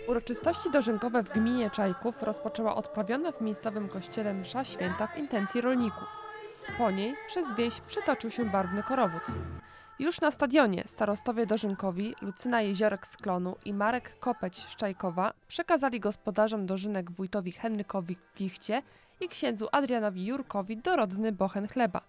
Uroczystości dożynkowe w gminie Czajków rozpoczęła odprawiona w miejscowym kościele msza święta w intencji rolników. Po niej przez wieś przetoczył się barwny korowód. Już na stadionie starostowie dożynkowi Lucyna Jeziorek z Klonu i Marek Kopeć z Czajkowa przekazali gospodarzom dożynek wójtowi Henrykowi Plichcie i księdzu Adrianowi Jurkowi dorodny bochen chleba.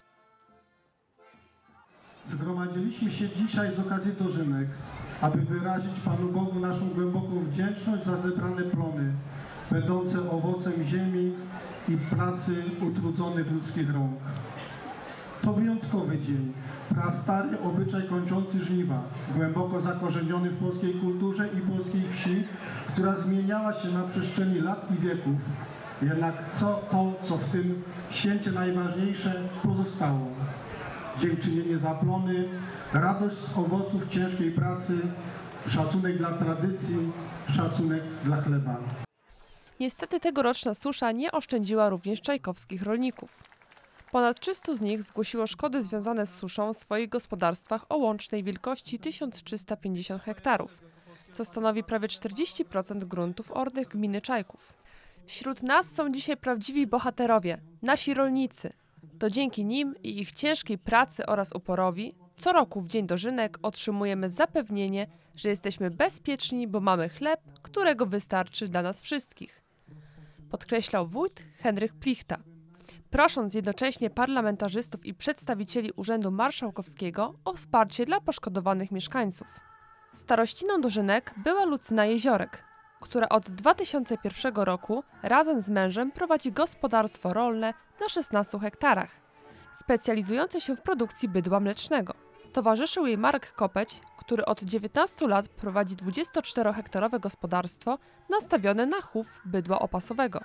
Zgromadziliśmy się dzisiaj z okazji dożynek, aby wyrazić Panu Bogu naszą głęboką wdzięczność za zebrane plony, będące owocem ziemi i pracy utrudzonych ludzkich rąk. To wyjątkowy dzień, prastary obyczaj kończący żniwa, głęboko zakorzeniony w polskiej kulturze i polskiej wsi, która zmieniała się na przestrzeni lat i wieków. Jednak co w tym święcie najważniejsze pozostało. Dziękczynienie za plony, radość z owoców ciężkiej pracy, szacunek dla tradycji, szacunek dla chleba. Niestety tegoroczna susza nie oszczędziła również czajkowskich rolników. Ponad 300 z nich zgłosiło szkody związane z suszą w swoich gospodarstwach o łącznej wielkości 1350 hektarów, co stanowi prawie 40% gruntów ornych gminy Czajków. Wśród nas są dzisiaj prawdziwi bohaterowie, nasi rolnicy. To dzięki nim i ich ciężkiej pracy oraz uporowi co roku w dzień dożynek otrzymujemy zapewnienie, że jesteśmy bezpieczni, bo mamy chleb, którego wystarczy dla nas wszystkich. Podkreślał wójt Henryk Plichta, prosząc jednocześnie parlamentarzystów i przedstawicieli Urzędu Marszałkowskiego o wsparcie dla poszkodowanych mieszkańców. Starościną dożynek była Lucyna Jeziorek, która od 2001 roku razem z mężem prowadzi gospodarstwo rolne na 16 hektarach, specjalizujące się w produkcji bydła mlecznego. Towarzyszył jej Marek Kopeć, który od 19 lat prowadzi 24-hektarowe gospodarstwo nastawione na chów bydła opasowego.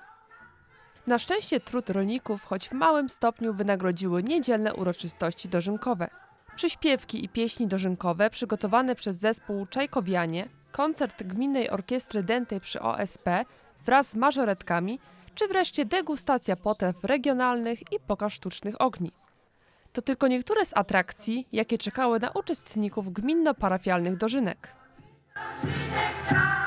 Na szczęście trud rolników, choć w małym stopniu, wynagrodziły niedzielne uroczystości dożynkowe. Przyśpiewki i pieśni dożynkowe przygotowane przez zespół Czajkowianie, koncert Gminnej Orkiestry Dętej przy OSP wraz z mażoretkami, czy wreszcie degustacja potraw regionalnych i pokaz sztucznych ogni. To tylko niektóre z atrakcji, jakie czekały na uczestników gminno-parafialnych dożynek.